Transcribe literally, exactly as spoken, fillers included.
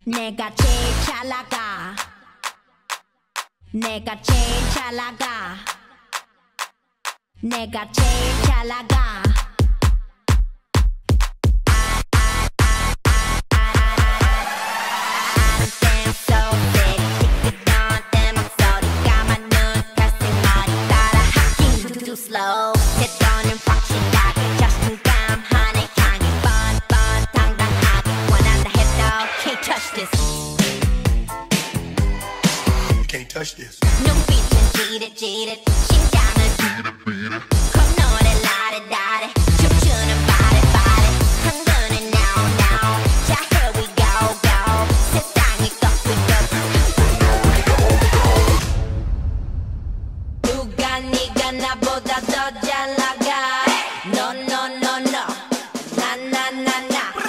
내가 제일 잘 나가 내가 제일 잘 나가 내가 제일 잘 나가 Slow, 태도는 확실하게 자신감 하나의 향기 뻔뻔당당하게 원한다 해도 Can't touch this Can't touch this 눈빛은 지릿지릿 심장은 콧노래 라레라레 춤추는 바레바레 흥분은 now now 자 here we go go 세상이 꺾이고 누가 네가 나보다 더 잘 나가 No no no no 나 나 나 나